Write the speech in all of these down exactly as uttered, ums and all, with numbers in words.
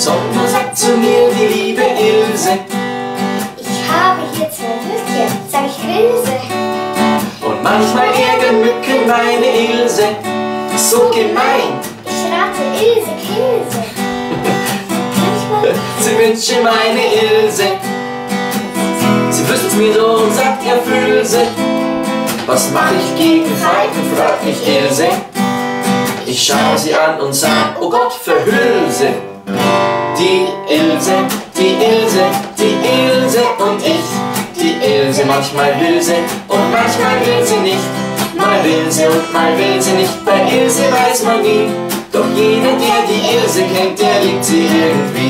Sommer sagt zu mir die liebe Ilse: Ich habe hier zwei Würstchen, sag ich Ilse. Und manchmal ärgern Mücken meine Ilse, so gemein. Ich rate Ilse Kilse. Manchmal Sie wünsche meine Ilse, sie wüssten's mir so und sagt ihr Fülse. Was mach ich gegen Falken, fragt mich Ilse. Ich schau sie an und sag, oh Gott, verhülse. Die Ilse, die Ilse, die Ilse und ich. Die Ilse, manchmal will sie und manchmal will sie nicht. Mal will sie und mal will sie nicht, bei Ilse weiß man nie. Doch jeder, der die Ilse kennt, der liebt sie irgendwie.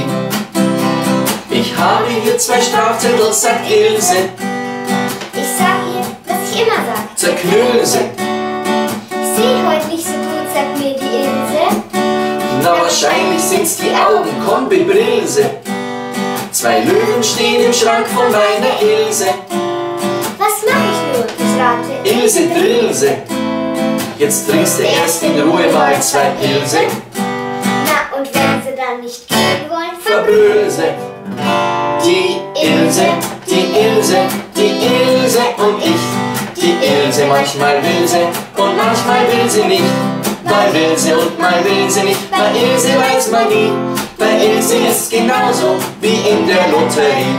Ich habe hier zwei Strafzettel, sagt Ilse. Ich sag ihr, was ich immer sag. Zerknülse. Ich seh heute nicht so gut, sagt mir die Ilse. Na wahrscheinlich sind's die Augen, komm bebrilse. Zwei Löwen stehen im Schrank von meiner Ilse. Was mach ich nur? Ich rate Ilse Drilse. Jetzt trinkst du erst in Ruhe mal zwei Pilse. Na, und wenn sie dann nicht gehen wollen, Verblöse. Die Ilse, die Ilse, die Ilse und ich. Die Ilse, manchmal will sie und manchmal will sie nicht. Mal will sie und mal will sie nicht, bei Ilse weiß man nie. Bei Ilse ist's genauso wie in der Lotterie.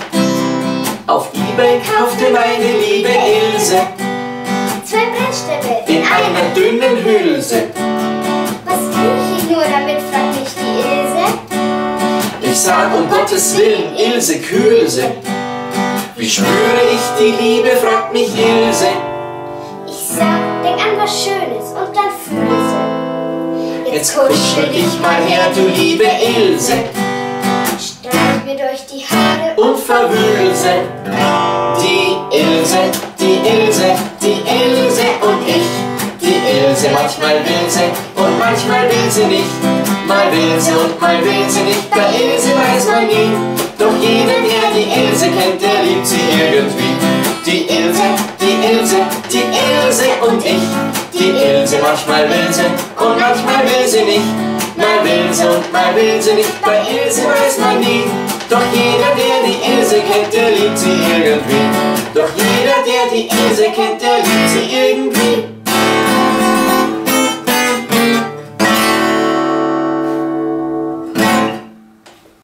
Auf eBay kaufte meine liebe Ilse zwei Brennstäbe in einer dünnen Hülse. Was tue ich nur damit, fragt mich die Ilse. Ich sag um Gottes Willen, Ilse, kühlse. Wie spüre ich die Liebe, fragt mich Ilse. Ich sag, denk an was Schönes und dann fühle sie. Jetzt kuschel dich mal her, du liebe Ilse, streich mir durch die Haare und verwülse. Die Ilse, die Ilse, die Ilse und ich. Die Ilse, manchmal will sie und manchmal will sie nicht. Mal will sie und mal will sie nicht, bei Ilse weiß man nie. Doch jeder, der die Ilse kennt, der liebt sie irgendwie. Die Ilse, die Ilse, die Ilse und ich. Die Ilse, manchmal will sie und manchmal will sie nicht. Mal will sie und mal will sie nicht, bei Ilse weiß man nie. Doch jeder, der die Ilse kennt, der liebt sie